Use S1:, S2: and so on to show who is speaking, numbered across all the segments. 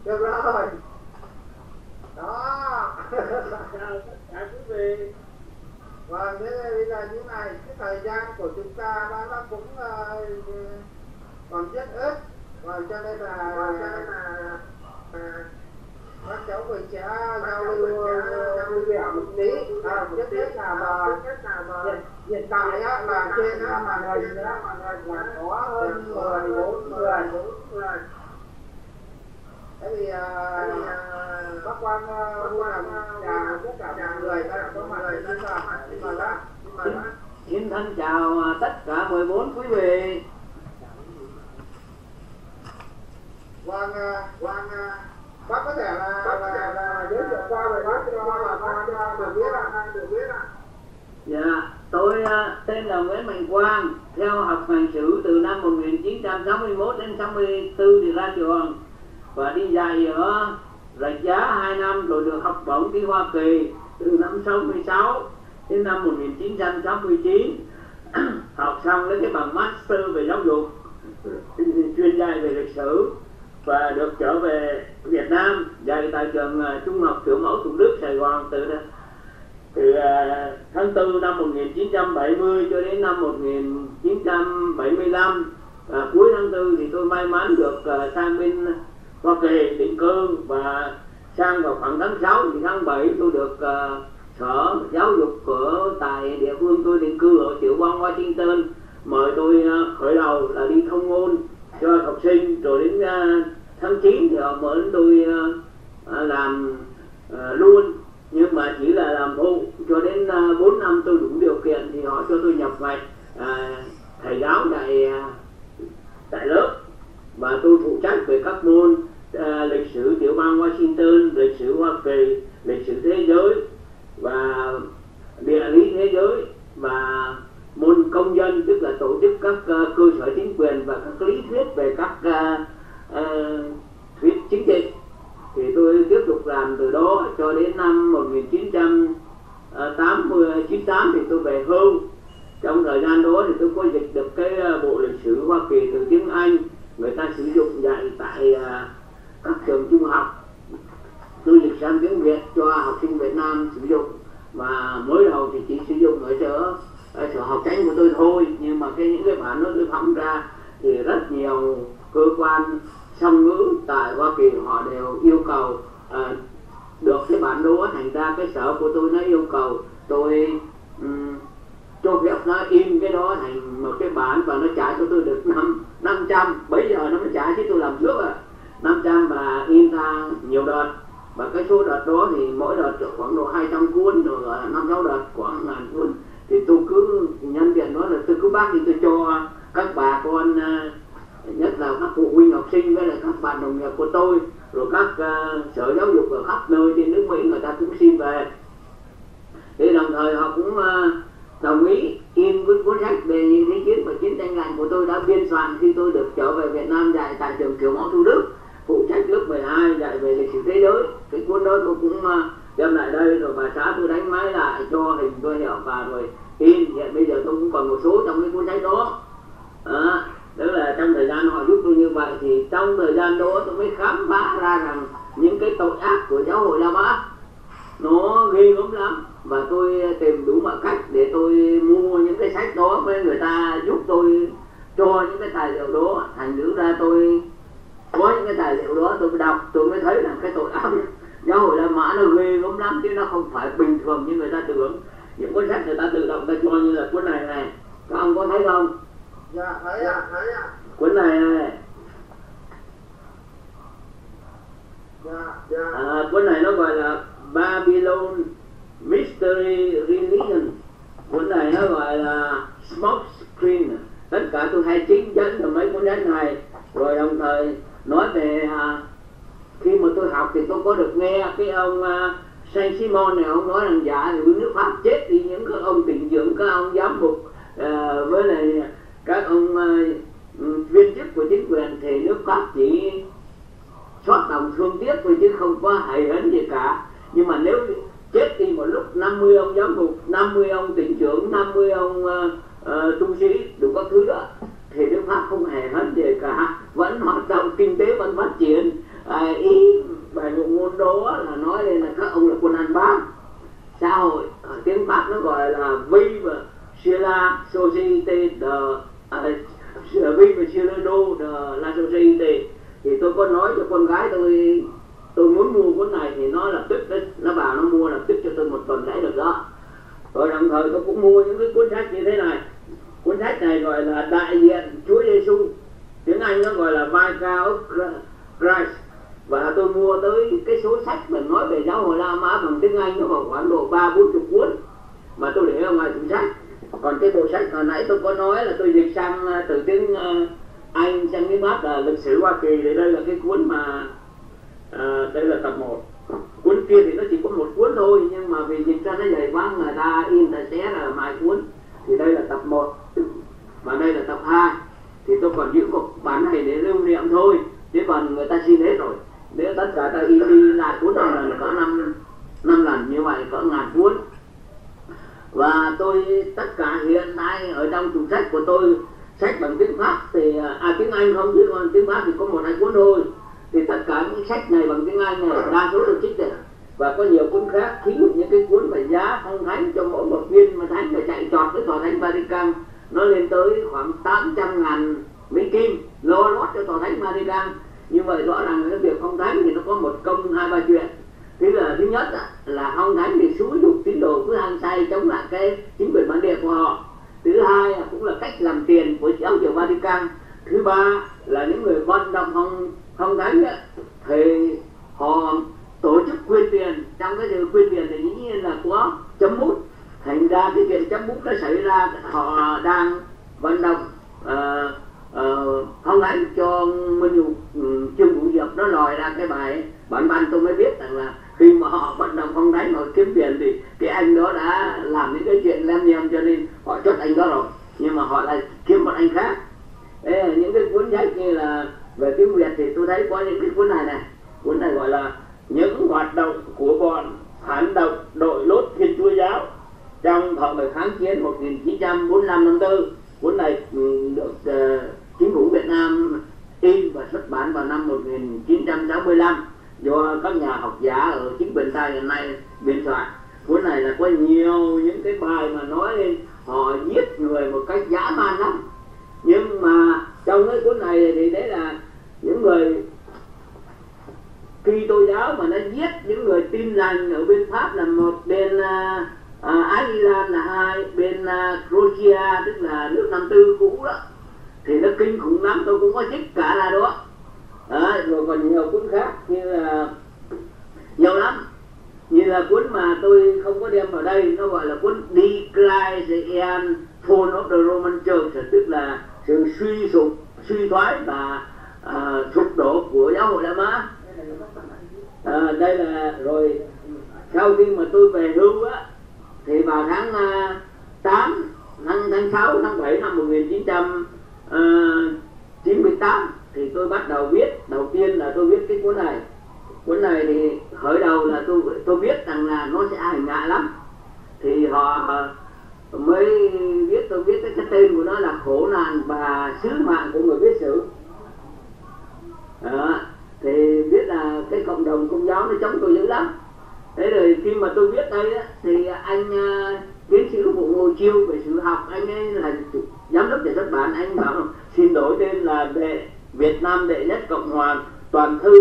S1: Được rồi. Đó. Chào tất cả quý vị. Và thế bây giờ như này, cái thời gian của chúng ta nó cũng còn rất ít, và cho nên là các cháu mình sẽ giao lưu video một tí. Trước hết là hiện tại á, là trên màn hình là có hơn 14 người. Thế thì bác Quang vui lòng chào tất cả mọi người đã có mặt ở đây rồi.
S2: Xin thân chào tất cả 14 quý vị.
S1: Quang bác có thể là giới thiệu qua về bác cho bà con được biết ạ.
S2: Dạ, tôi tên là Nguyễn Mạnh Quang, theo học hành sử từ năm 1961 đến 64 thì ra trường và đi dạy ở Rạch Giá 2 năm, rồi được học bổng đi Hoa Kỳ từ năm 66 đến năm 1969. Học xong lấy cái bằng master về giáo dục, chuyên dạy về lịch sử, và được trở về Việt Nam dạy tại trường Trung học Kiểu mẫu Thủ Đức, Sài Gòn từ tháng 4 năm 1970 cho đến năm 1975. Cuối tháng 4 thì tôi may mắn được sang bên Hoa Kỳ định cư, và sang vào khoảng tháng 6 thì tháng 7 tôi được sở giáo dục ở tại địa phương tôi định cư ở tiểu bang Washington mời tôi khởi đầu là đi thông ngôn cho học sinh, rồi đến tháng 9 thì họ mời tôi làm luôn, nhưng mà chỉ là làm phụ. Cho đến 4 năm tôi đủ điều kiện thì họ cho tôi nhập ngạch thầy giáo tại lớp, và tôi phụ trách về các môn lịch sử tiểu bang Washington, lịch sử Hoa Kỳ, lịch sử thế giới và địa lý thế giới, và môn công dân, tức là tổ chức các cơ sở chính quyền và các lý thuyết về các thuyết chính trị. Thì tôi tiếp tục làm từ đó cho đến năm 1998 thì tôi về hưu. Trong thời gian đó thì tôi có dịch được cái bộ lịch sử Hoa Kỳ từ tiếng Anh, người ta sử dụng dạy tại các trường trung học. Tôi dịch sang tiếng Việt cho học sinh Việt Nam sử dụng, và mới đầu thì chỉ sử dụng ở sở học tránh của tôi thôi, nhưng mà những cái bản đó tôi phóng ra thì rất nhiều cơ quan song ngữ tại Hoa Kỳ họ đều yêu cầu được cái bản đó, thành ra cái sở của tôi nó yêu cầu tôi cho phép nó in cái đó thành một cái bản, và nó trả cho tôi được 500. Bây giờ nó mới trả, chứ tôi làm trước 500 và in ra nhiều đợt, và cái số đợt đó thì mỗi đợt khoảng độ 200 cuốn, rồi 5-6 đợt khoảng 1000 cuốn. Thì tôi cứ nhân tiện đó là tôi cứ bác thì tôi cho các bà con, nhất là các phụ huynh học sinh với lại các bạn đồng nghiệp của tôi, rồi các sở giáo dục ở khắp nơi trên nước Mỹ người ta cũng xin về. Thì đồng thời họ cũng đồng ý in cuốn sách về những ý kiến và chiến tranh lạnh của tôi đã biên soạn khi tôi được trở về Việt Nam dạy tại trường Kiểu mẫu Thủ Đức, phụ trách lớp 12 dạy về lịch sử thế giới. Cái cuốn đó tôi cũng đem lại đây, rồi bà xã tôi đánh máy lại cho hình tôi hiệu và rồi in. Hiện bây giờ tôi cũng còn một số trong cái cuốn sách đó. Tức là trong thời gian họ giúp tôi như vậy, thì trong thời gian đó tôi mới khám phá ra rằng những cái tội ác của giáo hội La Mã nó ghê gớm lắm, và tôi tìm đủ mọi cách để tôi mua những cái sách đó với người ta giúp tôi cho những cái tài liệu đó. Thành thử ra tôi có những cái tài liệu đó tôi đọc, tôi mới thấy là cái tội ác giáo hội La Mã nó ghê gớm lắm, chứ nó không phải bình thường như người ta tưởng. Những cuốn sách người ta tự động ta cho như là cuốn này này, các ông có thấy không?
S1: Dạ thấy ạ.
S2: Cuốn này này. Cuốn này nó gọi là Babylon Mystery Religion. Cuốn này nó gọi là Smoke Screen. Tất cả tôi hay chính dẫn ở mấy cuốn sách này. Rồi đồng thời nói về khi mà tôi học thì tôi có được nghe cái ông Saint Simon này, ông nói rằng dạ thì nước Pháp chết đi những các ông tỉnh dưỡng, các ông giám mục với lại các ông viên chức của chính quyền, thì nước Pháp chỉ xót lòng thương tiếc thôi chứ không có hại hấn gì cả. Nhưng mà nếu chết đi một lúc 50 ông giám mục, 50 ông tỉnh trưởng, 50 ông tu sĩ đủ các thứ đó, thì nước Pháp không hề hấn gì cả, vẫn hoạt động kinh tế vẫn phát triển. Ý de la Société, thì tôi có nói cho con gái tôi muốn mua cuốn này, thì nó lập tức nó vào nó mua lập tức cho tôi một tuần lễ được đó. Rồi đồng thời tôi cũng mua những cái cuốn sách như thế này. Cuốn sách này gọi là Đại diện Chúa Giêsu, tiếng Anh nó gọi là Vicar of Christ. Và tôi mua tới cái số sách mà nói về giáo hội La Mã bằng tiếng Anh nó vào khoảng độ 30-40 cuốn mà tôi để ở ngoài tủ sách. Còn cái bộ sách hồi nãy tôi có nói là tôi dịch sang từ tiếng Anh sang tiếng Pháp là lịch sử Hoa Kỳ, thì đây là cái cuốn mà đây là tập 1. Cuốn kia thì nó chỉ có một cuốn thôi, nhưng mà vì dịch ra nó dày quá người ta in ta xé là vài cuốn, thì đây là tập 1 và đây là tập 2. Thì tôi còn giữ một bản này để lưu niệm thôi, chứ còn người ta xin hết rồi. Nếu tất cả ta in đi lại cuốn này là có 5 lần như vậy, có 1000 cuốn. Và tôi tất cả hiện nay ở trong tủ sách của tôi, sách bằng tiếng Pháp thì tiếng Anh không, chứ còn tiếng Pháp thì có 1-2 cuốn thôi. Thì tất cả những sách này bằng tiếng Anh này đa số tôi trích này, và có nhiều cuốn khác. Thí dụ những cái cuốn về giá phong thánh cho mỗi một viên mà thánh phải chạy trọt với tòa thánh Vatican, nó lên tới khoảng 800.000 Mỹ Kim lo lót cho tòa thánh Vatican. Như vậy rõ ràng cái việc phong thánh thì nó có một công 2-3 chuyện. Thứ nhất là phong thánh thì xúi dục tín đồ cứ hăng say chống lại cái chính quyền bản địa của họ. Thứ hai cũng là cách làm tiền của giáo triều Vatican. Thứ ba là những người vận động phong thánh thì họ tổ chức quyên tiền. Trong cái sự quyên tiền thì dĩ nhiên là có chấm bút, thành ra cái chuyện chấm bút nó xảy ra, họ đang vận động phong thánh cho Minh Nhục Trương Vũ Diệp nó lòi ra cái bài bản văn. Tôi mới biết rằng là khi mà họ vận động phong thánh họ kiếm tiền thì cái anh đó đã làm những cái chuyện lem nhem, cho nên họ chốt anh đó rồi, nhưng mà họ lại kiếm một anh khác. Đây là những cái cuốn sách như là về tiếng Việt thì tôi thấy có những cái cuốn này. Cuốn này gọi là những hoạt động của bọn phản động đội lốt Thiên Chúa giáo trong thời kháng chiến 1945-54. Cuốn này được chính phủ Việt Nam in và xuất bản vào năm 1965 do các nhà học giả ở chính quyền ta hiện nay biên soạn. Cuốn này là có nhiều những cái bài mà nói lên họ giết người một cách dã man lắm. Nhưng mà trong cái cuốn này thì đấy là những người Kitô giáo mà nó giết những người tin lành ở bên Pháp là một, bên Ireland là 2, bên Croatia tức là nước Nam Tư cũ đó, thì nó kinh khủng lắm. Tôi cũng có trích cả là đó. Rồi còn nhiều cuốn khác như là nhiều lắm, như là cuốn mà tôi không có đem vào đây, nó gọi là cuốn Decline and Fall of the Roman Church, tức là sự suy thoái và sụp đổ của giáo hội La Mã. Đây là rồi sau khi mà tôi về hưu á, thì vào tháng 6, tháng 7 năm 1998 thì tôi bắt đầu viết. Đầu tiên là tôi viết cái cuốn này. Cuốn này thì khởi đầu là tôi biết rằng là nó sẽ hành hạ lắm, thì họ mới viết, tôi viết cái tên của nó là Khổ nạn và sứ mạng của người viết sử. Thì biết là cái cộng đồng công giáo nó chống tôi dữ lắm. Thế rồi khi mà tôi viết đây á, thì anh tiến sĩ Vũ Ngô Chiêu về sử học, anh ấy là giám đốc nhà xuất bản, anh bảo xin đổi tên là Việt Nam Đệ Nhất Cộng Hòa Toàn Thư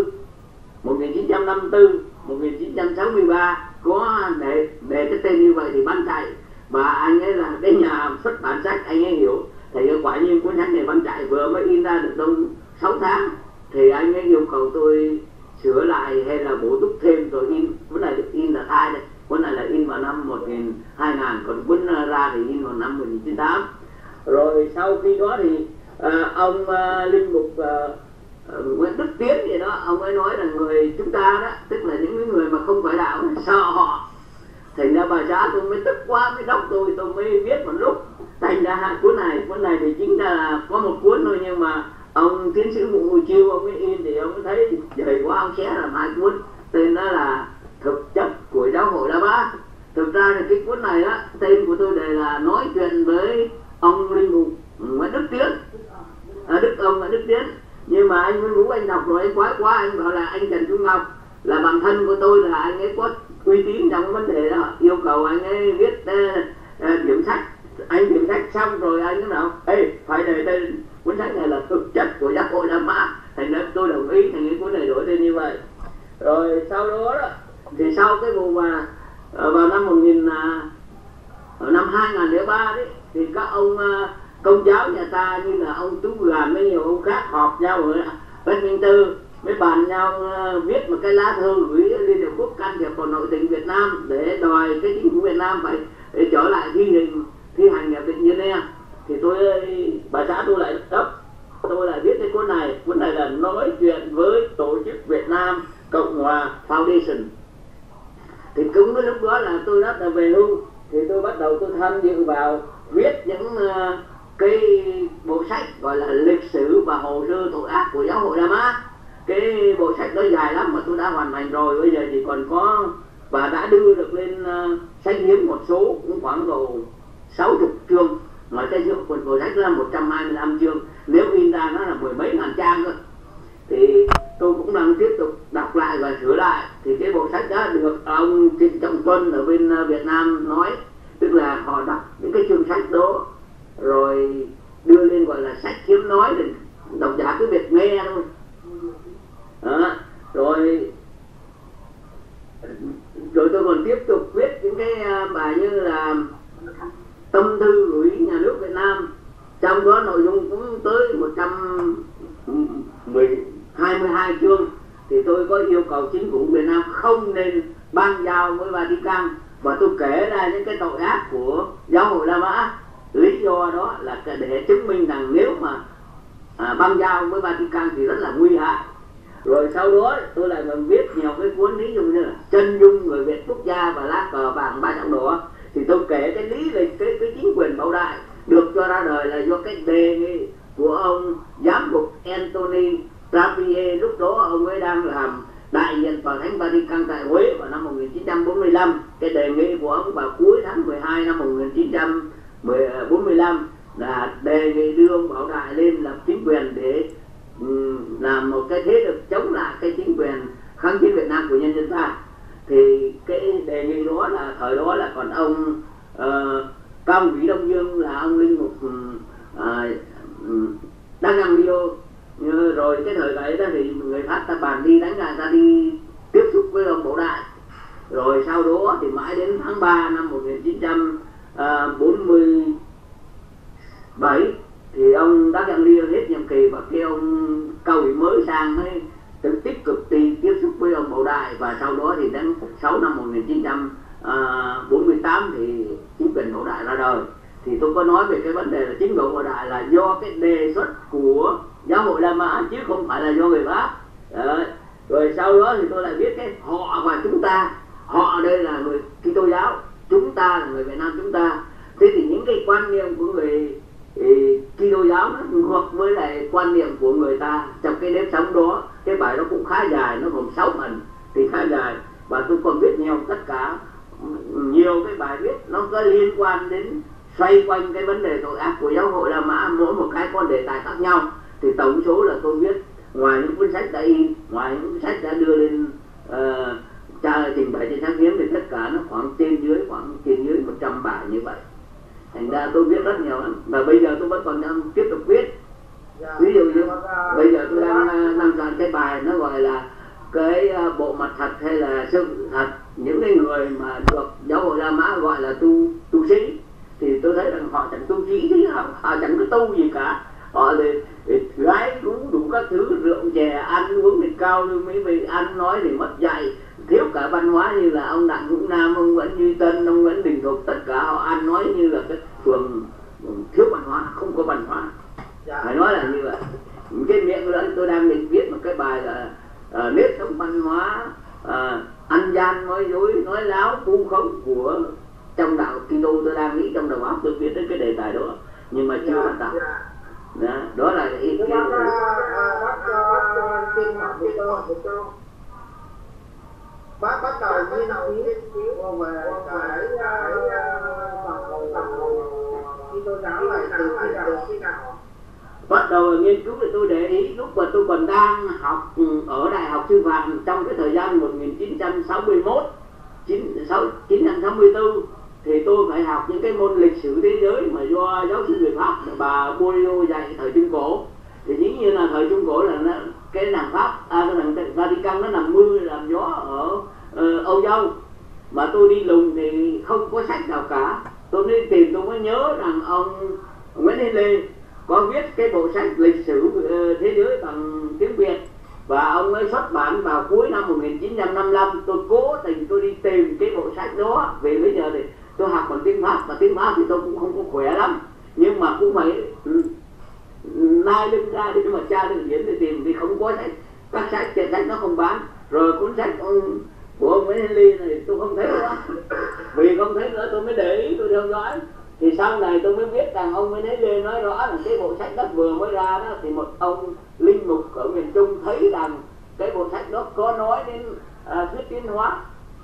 S2: 1954-1963, có để cái tên như vậy thì bán chạy. Và anh ấy là cái nhà xuất bản sách, anh ấy hiểu thì quả nhiên cuốn sách này bán chạy, vừa mới in ra được đâu 6 tháng thì anh ấy yêu cầu tôi sửa lại hay là bổ túc thêm rồi in. Cuốn này được in là 2 đây, cuốn này là in vào năm 2000, còn cuốn ra thì in vào năm 1998. Rồi sau khi đó thì ông linh mục Nguyễn Đức Tiến gì đó, ông ấy nói rằng người chúng ta đó, tức là những người mà không phải đạo sợ họ. Thành ra bà xã tôi mới tức quá, mới đốc tôi mới viết một lúc. Thành ra cuốn này thì chính là có một cuốn thôi, nhưng mà ông tiến sĩ Vũ Ngô Chiêu ông ấy in thì ông ấy thấy dày quá, ông xé làm 2 cuốn. Tên đó là Thực chất của giáo hội La Mã. Thực ra thì cái cuốn này á, tên của tôi đây là nói chuyện với ông linh mục Nguyễn Đức Tiến, ông Nguyễn Đức Tiến. Nhưng mà anh Nguyễn Vũ anh đọc rồi anh quái quá, anh bảo là anh Trần Trung Ngọc là bạn thân của tôi, là anh ấy có uy tín trong cái vấn đề đó, yêu cầu anh ấy viết điểm sách. Anh điểm sách xong rồi anh nói nào, phải để tên cuốn sách này là Thực chất của giáo họp nhau ở Westminster mới bàn nhau viết một cái lá thư gửi Liên Hiệp Quốc can thiệp vào nội tình Việt Nam để đòi cái chính phủ Việt Nam phải trở lại thi hành hiệp định Geneva. Thì bà xã tôi lại tôi lại viết cái cuốn này là nói chuyện với tổ chức Việt Nam Cộng Hòa Foundation. Thì cũng cái lúc đó là tôi rất là về hưu, thì tôi bắt đầu tôi tham dự vào viết những cái bộ sách gọi là lịch sử và hồ sơ tội ác của giáo hội La Mã. Cái bộ sách đó dài lắm mà tôi đã hoàn thành rồi, bây giờ chỉ còn có và đã đưa được lên sách hiếm một số, cũng khoảng độ 60 chương, mà cái bộ sách là 125 chương, nếu in ra nó là mười mấy ngàn trang cơ. Thì tôi cũng đang tiếp tục đọc lại và sửa lại. Thì cái bộ sách đó được ông Trịnh Trọng Tuân ở bên Việt Nam nói, tức là họ đọc những cái chương sách đó rồi đưa lên gọi là sách hiếm nói, để độc giả cứ việc nghe thôi. Rồi tôi còn tiếp tục viết những cái bài như là tâm thư gửi nhà nước Việt Nam, trong đó nội dung cũng tới 122 chương. Thì tôi có yêu cầu chính phủ Việt Nam không nên bang giao với Vatican, và tôi kể ra những cái tội ác của giáo hội La Mã. Lý do đó là để chứng minh rằng nếu mà bang giao với Vatican thì rất là nguy hại. Rồi sau đó tôi lại còn viết nhiều cái cuốn, ví dụ như là Chân dung người Việt quốc gia và lá cờ vàng ba chặng đỏ. Thì tôi kể cái lý lịch cái chính quyền Bảo Đại được cho ra đời là do cái đề nghị của ông giám mục Anthony Trappier. Lúc đó ông ấy đang làm đại diện tòa thánh Vatican tại Huế vào năm 1945. Cái đề nghị của ông vào cuối tháng 12 năm 1945 là đề nghị đưa ông Bảo Đại lên lập chính quyền để làm một cái thế lực chống lại cái chính quyền kháng chiến Việt Nam của nhân dân ta. Thì cái đề nghị đó là thời đó là còn ông Cao Vĩ Đông Dương là ông linh mục đang nằm Rio. Rồi cái thời đấy đó thì người Pháp ta bàn đi đánh ra, ta đi tiếp xúc với ông Bảo Đại. Rồi sau đó thì mãi đến tháng 3 năm 1947 thì ông Đắc Giang Lia hết nhiệm kỳ, và cái ông Cao Ủy mới sang mới tích cực tiếp xúc với ông Bảo Đại. Và sau đó thì đến 6 năm 1948 thì chính quyền Bảo Đại ra đời. Thì tôi có nói về cái vấn đề là chính quyền Bảo Đại là do cái đề xuất của giáo hội La Mã chứ không phải là do người Pháp. Rồi sau đó thì tôi lại viết cái họ và chúng ta. Họ đây là người Kitô giáo, chúng ta là người Việt Nam chúng ta. Thế thì những cái quan niệm của người Kitô giáo nó ngược với lại quan niệm của người ta trong cái nếp sống đó. Cái bài đó cũng khá dài, nó gồm 6 phần thì khá dài, và tôi còn viết tất cả nhiều cái bài viết nó có liên quan đến xoay quanh cái vấn đề tội ác của giáo hội La Mã, mỗi một cái có đề tài khác nhau. Thì tổng số là tôi viết, ngoài những cuốn sách đã in, ngoài những cuốn sách đã đưa lên trình bày trên sáng hiếm, thì tất cả nó khoảng trên dưới 100 bài như vậy. Thành ra tôi viết rất nhiều lắm, và bây giờ tôi vẫn còn đang tiếp tục viết. Ví dụ như bây giờ tôi đang soạn cái bài nó gọi là cái bộ mặt thật hay là sự thật những cái người mà được giáo hội La Mã gọi là tu sĩ. Thì tôi thấy rằng họ chẳng tu sĩ gì, họ chẳng có tu gì cả. Họ thì gái đủ các thứ, rượu chè, ăn uống thì cao, mấy vị ăn nói thì mất dạy, thiếu cả văn hóa, như là ông Đặng Hữu Nam, ông Nguyễn Duy Tân, ông Nguyễn Đình Thục, tất cả họ ăn nói như là cái phường thiếu văn hóa, không có văn hóa. Phải nói là như vậy. Cái miệng đó tôi đang định viết một cái bài là nếp sống văn hóa, ăn gian nói dối, nói láo, vu khống của trong đạo Kitô. Tôi đang nghĩ trong đầu óc tôi viết đến cái đề tài đó, nhưng mà chưa bắt đầu. Đó là ý kiến của tôi.
S1: Bác bắt đầu nghiên cứu về cái Kitô giáo này từ khi nào?
S2: Bắt đầu nghiên cứu thì tôi để ý lúc mà tôi còn đang học ở Đại học Sư phạm, trong cái thời gian 1964 thì tôi phải học những cái môn lịch sử thế giới mà do giáo sư người Pháp bà Borio dạy thời Trung Cổ. Thì dĩ nhiên là thời Trung Cổ là cái làng Pháp, cái làng Vatican nó làm mưa làm gió ở Âu Châu, mà tôi đi lùng thì không có sách nào cả. Tôi đi tìm, tôi mới nhớ rằng ông Nguyễn Hiến Lê có viết cái bộ sách lịch sử thế giới bằng tiếng Việt, và ông ấy xuất bản vào cuối năm 1955. Tôi cố tình tôi đi tìm cái bộ sách đó, vì bây giờ thì tôi học bằng tiếng Pháp, và tiếng Pháp thì tôi cũng không có khỏe lắm, nhưng mà cũng phải nai lưng ra để mà tra được diễn để tìm, vì không có sách, các sách tiền sách nó không bán. Rồi cuốn sách của ông ấy Henry này tôi không thấy nữa, vì không thấy nữa tôi mới để ý, tôi theo dõi. Thì sau này tôi mới biết rằng ông ấy Lê nói rõ là cái bộ sách đó vừa mới ra đó, thì một ông linh mục ở miền Trung thấy rằng cái bộ sách đó có nói đến thuyết tiến hóa,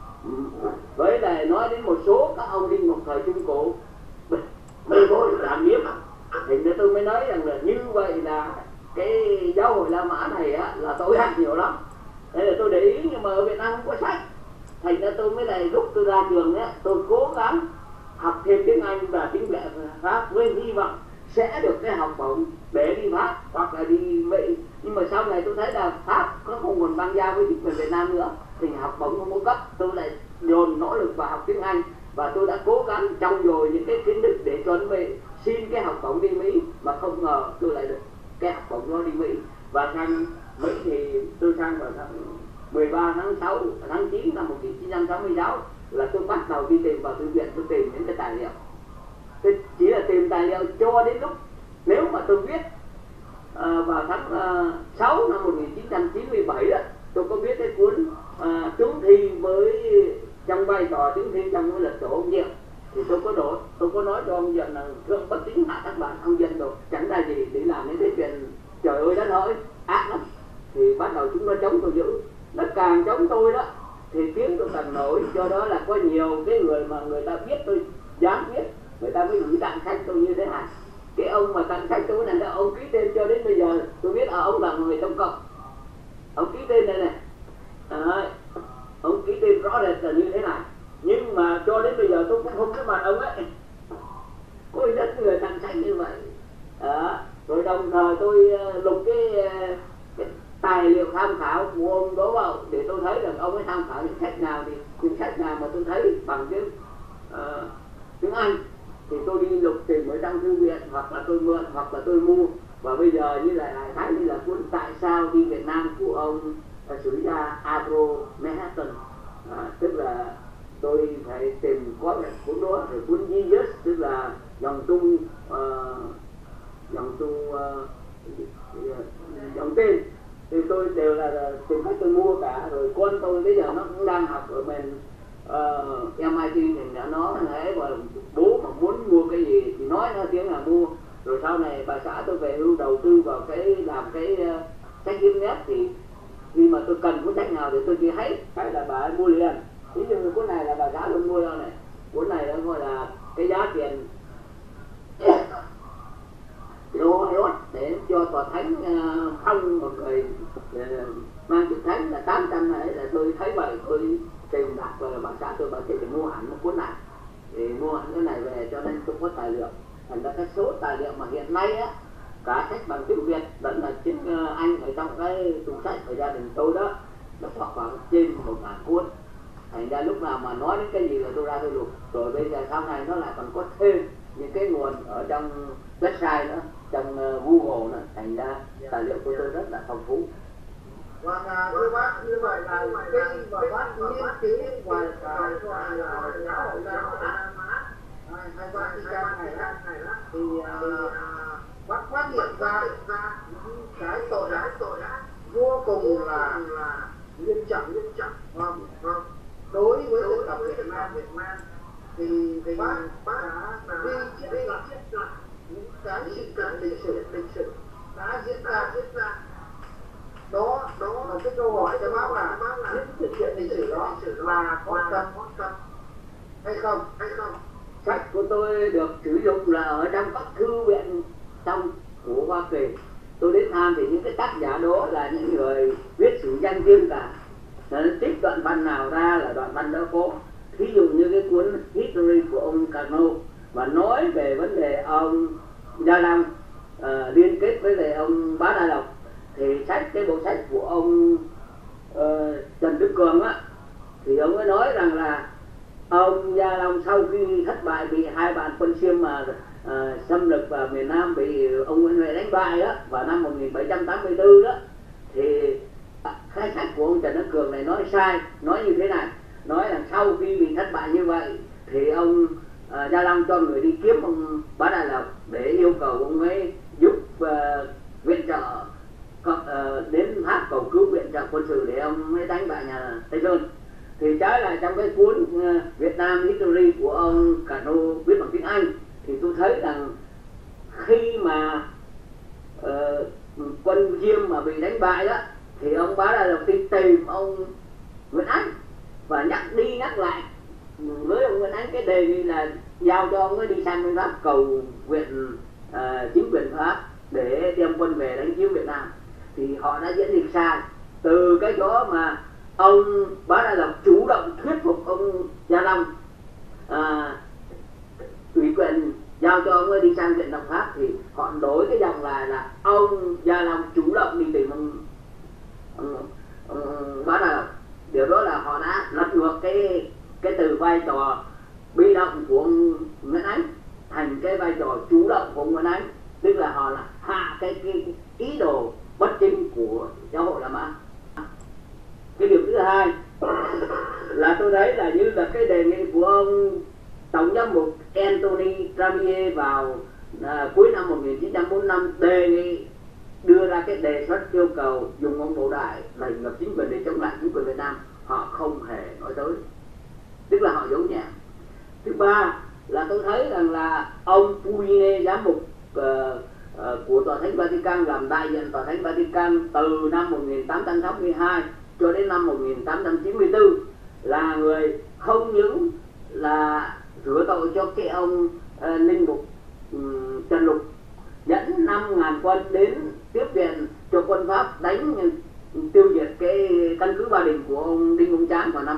S2: với lại nói đến một số các ông linh mục thời Trung Cổ mới có cảm biết. Thì nên tôi mới nói rằng là như vậy là cái giáo hội La Mã này á, là tôi học nhiều lắm. Thế là tôi để ý, nhưng mà ở Việt Nam không có sách. Thành ra tôi mới lại lúc tôi ra trường á, tôi cố gắng học thêm tiếng Anh và tiếng Pháp với hy vọng sẽ được cái học bổng để đi Pháp hoặc là đi Mỹ. Nhưng mà sau này tôi thấy là Pháp có không còn băng giao với chính quyền Việt Nam nữa, thì học bổng không có cấp. Tôi lại dồn nỗ lực vào học tiếng Anh, và tôi đã cố gắng trau dồi những cái kiến thức để chuẩn bị xin cái học bổng đi Mỹ, mà không ngờ tôi lại được cái học bổng đó đi Mỹ. Và sang Mỹ thì tôi sang vào tháng 13 tháng 9 năm 1966 là tôi bắt đầu đi tìm vào thư viện, tôi tìm những cái tài liệu. Tôi chỉ là tìm tài liệu cho đến lúc nếu mà tôi viết vào tháng 6 năm 1997 đó, tôi có viết cái cuốn chướng thi với trong vai trò chướng thi trong cái lịch sử ông Diệm, thì tôi có nói cho ông Diệm là thương bất chính hạ các bạn, ông Diệm rồi chẳng ra gì để làm những cái chuyện trời ơi đất hỡi ác lắm. Thì bắt đầu chúng nó chống tôi dữ, nó càng chống tôi đó thì tiếng tôi càng nổi. Do đó là có nhiều cái người mà người ta biết tôi dám viết, người ta mới gửi tặng sách tôi như thế này. Cái ông mà tặng sách tôi này là ông ký tên cho đến bây giờ tôi biết ông là người Trung Cộng. Ông ký tên này này, ông ký tên rõ rệt là như thế này, nhưng mà cho đến bây giờ tôi cũng không biết mặt ông ấy. Có rất người tặng sách như vậy. Rồi đồng thời tôi lục cái tài liệu tham khảo của ông đó vào để tôi thấy rằng ông ấy tham khảo những sách nào, thì những sách nào mà tôi thấy bằng tiếng Anh thì tôi đi lục tìm ở trong thư viện, hoặc là tôi mượn, hoặc là tôi mua. Và bây giờ như là đại khái như là cuốn Tại sao đi Việt Nam của ông sử gia Abro Manhattan, tức là tôi phải tìm có cái cuốn đó. Rồi cuốn Jesus, tức là dòng tên, thì tôi đều là tìm cách tôi mua cả. Rồi con tôi bây giờ nó cũng đang học ở bên MIT, thì nó thế mà bố mà muốn mua cái gì thì nói nó tiếng là mua. Rồi sau này bà xã tôi về hưu đầu tư vào cái làm cái sách internet, thì khi mà tôi cần cuốn sách nào thì tôi chỉ thấy cái là bà ấy mua liền. Ví dụ cuốn này là bà xã tôi mua đâu này, cuốn này nó gọi là cái giá tiền lốt để cho tòa thánh phong một người mang chữ thánh là 800 này, là tôi thấy vậy tôi tìm đặt và bà xã tôi bảo chị phải mua hẳn một cuốn này, thì mua hẳn cái này về cho nên tôi có tài liệu. Thành ra cái số tài liệu mà hiện nay á, cả sách bằng tiếng Việt lẫn là tiếng Anh ở trong cái tủ sách của gia đình tôi đó, nó khoảng trên 1.000 cuốn. Thành ra lúc nào mà nói đến cái gì là tôi ra tôi lục. Rồi bây giờ sau này nó lại còn có thêm những cái nguồn ở trong website nữa, trong Google nữa. Thành ra tài liệu của tôi rất là phong phú.
S1: Vâng, thưa bác, như vậy là khi mà bác nghiên cứu ngoài cái gọi là giáo hội La Mã hay Vatican này đó, thì bác phát hiện ra những cái tội ác vô cùng là nghiêm trọng. Đối với dân tộc Việt Nam thì bác đã đi chiết lại những cái sự kiện lịch sử đã diễn ra. Đó là cái câu hỏi cho bác là những sự kiện lịch sử đó là có thật hay không?
S2: Sách của tôi được sử dụng là ở trong các thư viện trong của Hoa Kỳ. Tôi đến thăm thì những cái tác giả đó là những người viết sử danh riêng cả. Trích đoạn văn nào ra là đoạn văn đó có. Ví dụ như cái cuốn History của ông Carnot và nói về vấn đề ông Gia Long liên kết với lại ông Bá Đa Lộc, thì cái bộ sách của ông Trần Đức Cường á, thì ông ấy nói rằng là ông Gia Long sau khi thất bại bị hai bạn quân Xiêm mà xâm lược vào miền Nam bị ông Nguyễn Huệ đánh bại đó vào năm 1784 đó, thì khai sách của ông Trần Đức Cường này nói sai, nói như thế này, nói là sau khi bị thất bại như vậy thì ông Gia Long cho người đi kiếm ông Bá Đại Lộc để yêu cầu ông ấy giúp viện trợ đến Pháp cầu cứu viện trợ quân sự để ông ấy đánh bại nhà Tây Sơn. Thì trái lại trong cái cuốn Việt Nam History của ông Cano viết bằng tiếng Anh thì tôi thấy rằng khi mà quân Diêm mà bị đánh bại đó thì ông Bá Đại Lộc đi tìm ông Nguyễn Ánh và nhắc đi nhắc lại với ông Nguyễn Ánh cái đề nghị là giao cho ông ấy đi sang bên Pháp cầu viện chính quyền Pháp để đem quân về đánh chiếm Việt Nam. Thì họ đã diễn dịch sai. Từ cái đó mà ông Bá Đại Lộc chủ động thuyết phục ông Gia Long ủy quyền giao cho ông ấy đi sang viện Đồng Pháp, thì họ đổi cái dòng lại là ông Gia Long chủ động đi tìm ông Bá Đại Lộc. Điều đó là họ đã lật ngược cái từ vai trò bị động của ông Nguyễn Ánh thành cái vai trò chủ động của ông Nguyễn Ánh, tức là họ là hạ cái ý đồ bất chính của giáo hội La Mã. Cái điều thứ hai là tôi thấy là như là cái đề nghị của ông tổng giám mục Anthony Tramier vào cuối năm 1945 đề nghị đưa ra cái đề xuất yêu cầu dùng ông Bộ Đại thành lập chính quyền để chống lại chính quyền Việt Nam. Họ không hề nói tới, tức là họ giấu nhẹm. Thứ ba là tôi thấy rằng là ông Pugliese giám mục của Tòa Thánh Vatican làm đại diện Tòa Thánh Vatican từ năm 1862 cho đến năm 1894 là người không những là rửa tội cho cái ông linh mục Trần Lục dẫn 5.000 quân đến tiếp viện cho quân Pháp đánh tiêu diệt cái căn cứ Ba Đình của ông Đinh Công Tráng vào năm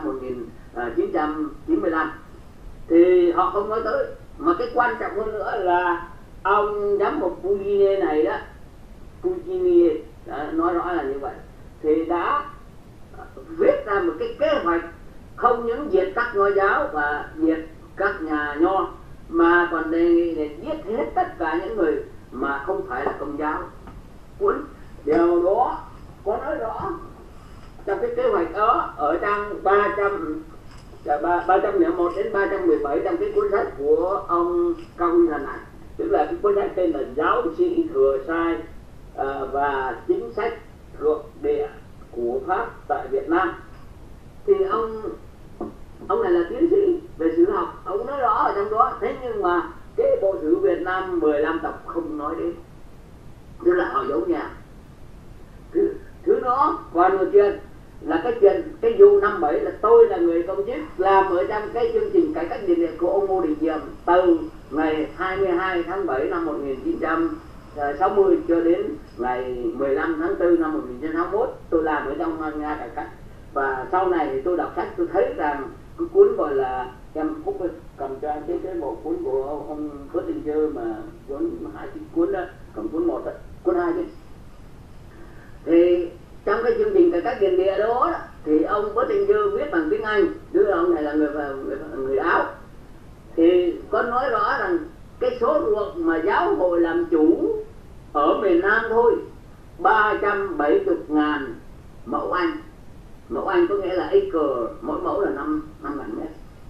S2: 1995, thì họ không nói tới. Mà cái quan trọng hơn nữa là ông giám mục Pugliese này đó, Pugliese nói rõ là như vậy, thì đã viết ra một cái kế hoạch không những diệt các nho giáo và diệt các nhà nho, mà còn đề nghị để giết hết tất cả những người mà không phải là Công giáo. Cuốn điều đó có nói rõ trong cái kế hoạch đó ở trang 301 đến 317 trong cái cuốn sách của ông Cao Huy Thần này, tức là cái cuốn sách tên là Giáo sĩ thừa sai và chính sách thượng địa của Pháp tại Việt Nam. Thì ông này là tiến sĩ về sử học, ông nói rõ ở trong đó. Thế nhưng mà cái bộ sử Việt Nam 15 tập không nói đến, tức là họ giấu nhẹm. Thứ đó còn một chuyện là cái vụ 57 là tôi là người công chức làm ở trong cái chương trình cải cách tiền điện của ông Ngô Đình Diệm từ ngày 22 tháng 7 năm 1960 cho đến ngày 15 tháng 4 năm 1961. Tôi làm ở trong Nga cải cách, và sau này thì tôi đọc sách tôi thấy rằng cái cuốn gọi là em Phúc cầm cho anh cái bộ cuốn của ông Phước Đình Dơ mà cuốn hai cái cuốn đó, còn cuốn 1 đó, cuốn 2 chứ. Thì trong cái chương trình cải cách tiền địa đó thì ông Phước Đình Dơ viết bằng tiếng Anh, tức là ông này là người Áo, thì có nói rõ rằng cái số ruộng mà giáo hội làm chủ ở miền Nam thôi 370.000 mẫu Anh. Mẫu Anh có nghĩa là acre, mỗi mẫu là 5.000 mét.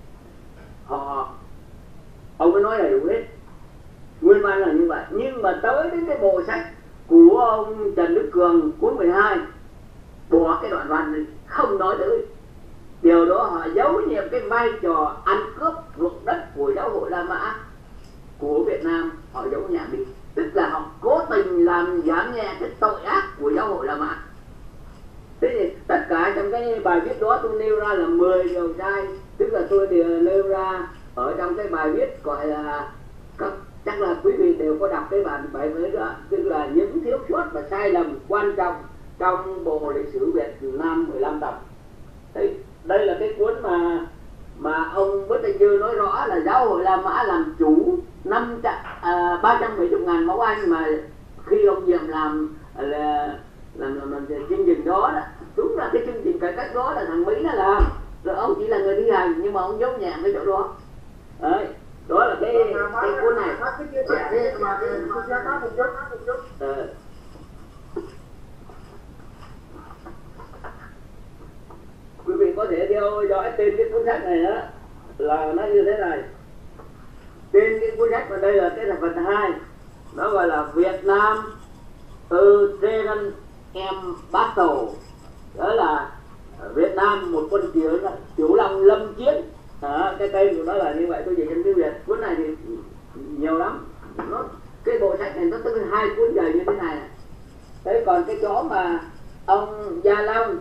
S2: Ông mới nói đầy đủ hết, nguyên văn là như vậy. Nhưng mà tới đến cái bộ sách của ông Trần Đức Cường cuốn 12 bỏ cái đoạn văn này, không nói tới. Điều đó họ giấu nhiệm cái vai trò ăn cướp ruộng đất của giáo hội La Mã của Việt Nam, họ giấu nhẹm đi, tức là họ cố tình làm giảm nhẹ cái tội ác của giáo hội La Mã. Thế thì tất cả trong cái bài viết đó tôi nêu ra là 10 điều sai, tức là tôi đều nêu ra ở trong cái bài viết gọi là chắc là quý vị đều có đọc cái bài viết đó, tức là những thiếu sót và sai lầm quan trọng trong bộ lịch sử Việt Nam 15 tập. Đây là cái cuốn mà ông Bất Tây Dư nói rõ là giáo hội La Mã làm chủ 370.000 mẫu Anh, mà khi ông Diệm làm chương trình đó, đúng là cái chương trình cải cách đó là thằng Mỹ nó làm, rồi ông chỉ là người thi hành, nhưng mà ông giấu nhẹm cái chỗ đó. Đấy, đó là cái cuốn này
S1: cái chia sẻ thêm mà tôi sẽ nói một chút.
S2: Quý vị có thể theo dõi tên cái cuốn sách này đó, là nó như thế này. Tên cái cuốn sách vào đây là cái là phần 2, nó gọi là Việt Nam A Dragon and Battle, đó là Việt Nam một con tiểu long lâm chiến. Cái tên của nó là như vậy. Tôi dịch trong tiếng Việt. Cuốn này thì nhiều lắm, cái bộ sách này nó tới 2 cuốn dày như thế này. Thế còn cái chỗ mà ông Gia Long,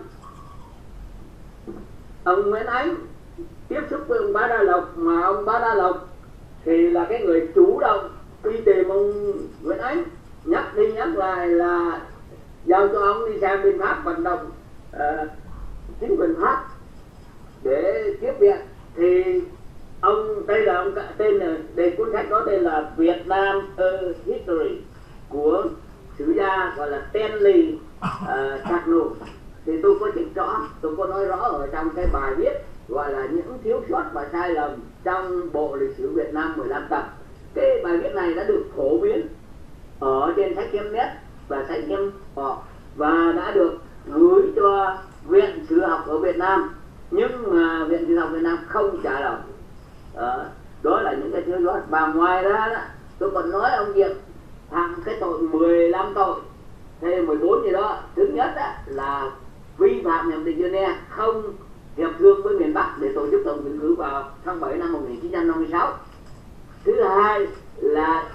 S2: ông Nguyễn Ánh tiếp xúc với ông Bá Đa Lộc, mà ông Bá Đa Lộc thì là cái người chủ động đi tìm ông Nguyễn Ánh, nhắc đi nhắc lại là giao cho ông đi sang bên Pháp vận động chính quyền Pháp để tiếp viện. Thì ông đây là ông tên là đây, cuốn sách có tên là Việt Nam A History của sử gia gọi là Stanley Chakno. Thì tôi có trích rõ, tôi có nói rõ ở trong cái bài viết gọi là những thiếu sót và sai lầm trong bộ lịch sử Việt Nam 15 tập. Cái bài viết này đã được phổ biến ở trên sách Chemnet và sách Chemnet và đã được gửi cho Viện Sử học ở Việt Nam, nhưng mà Viện Sử học Việt Nam không trả lời. Đó là những cái thiếu sót. Và ngoài ra đó, tôi còn nói ông Diệm phạm cái tội 15 tội hay 14 gì đó. Thứ nhất đó, là vi phạm hiệp định Geneva, không hiệp thương với miền Bắc để tổ chức tổng tuyển cử vào tháng 7 năm 1956. Thứ hai là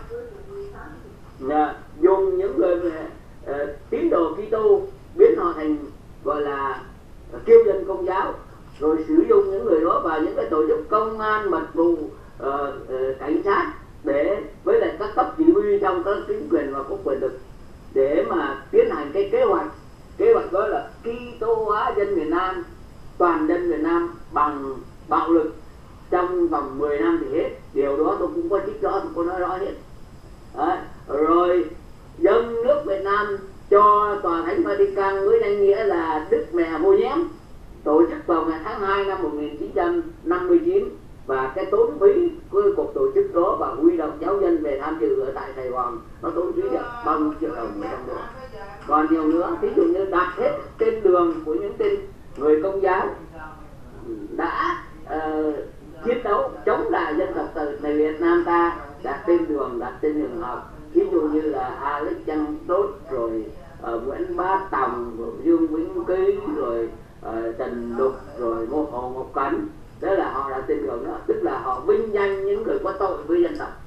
S2: dùng những người tín đồ Kitô biến họ thành gọi là kiêu dân Công giáo, rồi sử dụng những người đó vào những cái tổ chức công an, mật vụ, cảnh sát để với lại các cấp chỉ huy trong các chính quyền và có quyền lực để mà tiến hành cái kế hoạch đó là Kitô hóa dân miền Nam, toàn dân miền Nam bằng bạo lực trong vòng 10 năm thì hết. Điều đó tôi cũng có trích rõ, tôi có nói rõ hết. Rồi dâng nước Việt Nam cho Tòa Thánh Vatican với danh nghĩa là Đức Mẹ Vô Nhiễm, tổ chức vào ngày tháng 2 năm 1959, và cái tốn phí của cuộc tổ chức đó và huy động giáo dân về tham dự ở tại Sài Gòn nó tốn phí được bao nhiêu triệu đồng trong đó. Còn nhiều nữa, ví dụ như đặt hết tên đường của những tên người Công giáo đã chiến đấu chống lại dân tộc tại Việt Nam ta, đặt tên đường học, ví dụ như là Alex Trăng Tốt, rồi Nguyễn Bá Tòng, rồi Dương Vĩnh Ký, rồi Trần Lục, rồi Hồ Ngọc Cấn. Đó là họ đặt tên đường đó, tức là họ vinh danh những người có tội với dân tộc.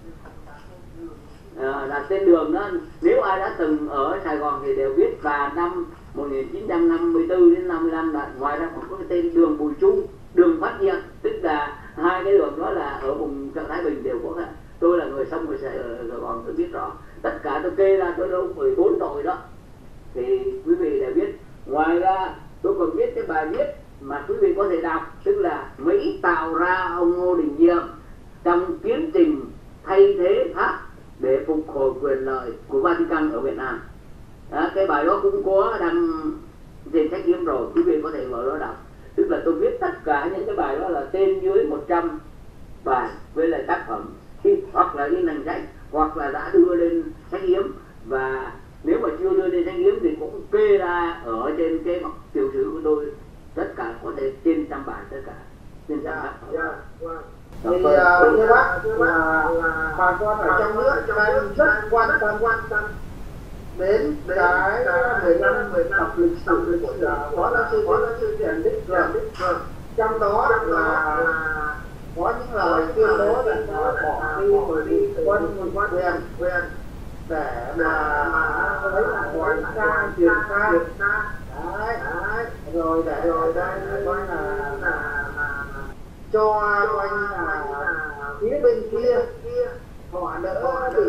S2: Đặt tên đường đó, nếu ai đã từng ở Sài Gòn thì đều biết. Và năm 1954 đến 55 là ngoài ra còn có cái tên đường Bùi Chu, đường Phát Hiện, tức là hai cái đường đó là ở vùng Chợ Thái Bình đều có cả. Tôi là người sống ở Sài Gòn, tôi biết rõ. Tất cả tôi kê ra tôi đâu 14 tội đó thì quý vị đều biết. Ngoài ra tôi còn viết cái bài viết mà quý vị có thể đọc, tức là Mỹ tạo ra ông Ngô Đình Diệm trong tiến trình thay thế Pháp để phục hồi quyền lợi của Vatican ở Việt Nam. Cái bài đó cũng có đăng trên sách Kiếm rồi, quý vị có thể mở đó đọc. Tức là tôi viết tất cả những cái bài đó là tên dưới 100 bài với lại tác phẩm, hoặc là in thành sách, hoặc là đã đưa lên sách Kiếm. Và nếu mà chưa đưa lên sách Kiếm thì cũng kê ra ở trên cái tiểu sử của tôi, tất cả có thể trên trăm bài, tất cả trên trăm tác phẩm.
S1: Thì như bác bà con ở trong nước đang rất quan tâm đến cái 15 tập lịch sử của Phó Giáo sư Trần Đức Cường. Trong đó là có những lời tuyên bố là bỏ đi quân quyền để mà thấy là ngoài xa truyền xa đấy, rồi để đây coi là cho coi là phía bên kia họ đỡ bị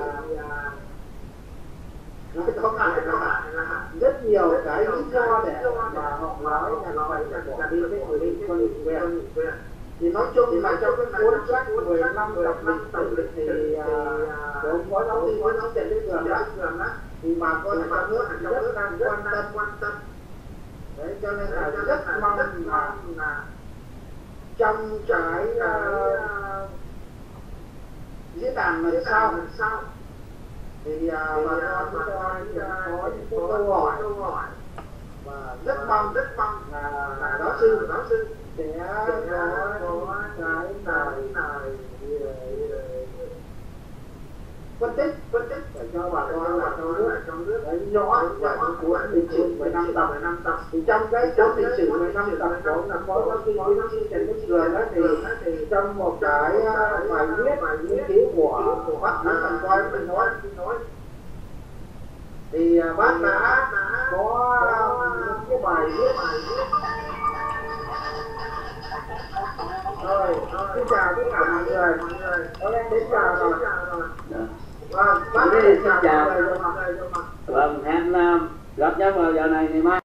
S1: không phải là rất nhiều cái lý do để mà họ nói là phải bỏ đi cái người đi quân quyền. Thì nói chung là trong cái cuốn sách 15 tập lịch sử thì của ông Phó Giáo sư Trần Đức Cường đó, thì bà con ở trong nước rất đang quan tâm. Đấy, cho nên là rất mong là trong cái càng lần sau thì bà con chúng tôi có những câu hỏi và rất mong là giáo sư sẽ có cái lời phân tích để cho bà con là trong nước thấy rõ về cái cuốn lịch sử 15 tập thì trong cái cuốn lịch sử 15 tập đó là có giáo sư Trần Quốc Cường đó thì trong một cái bài viết nghiên cứu của bác Trần Coi mình nói thì bác đã có những cái bài viết rồi xin chào tất cả mọi người có em đến chào rồi vâng bác
S2: xin chào vâng hẹn gặp nhau vào giờ này ngày mai.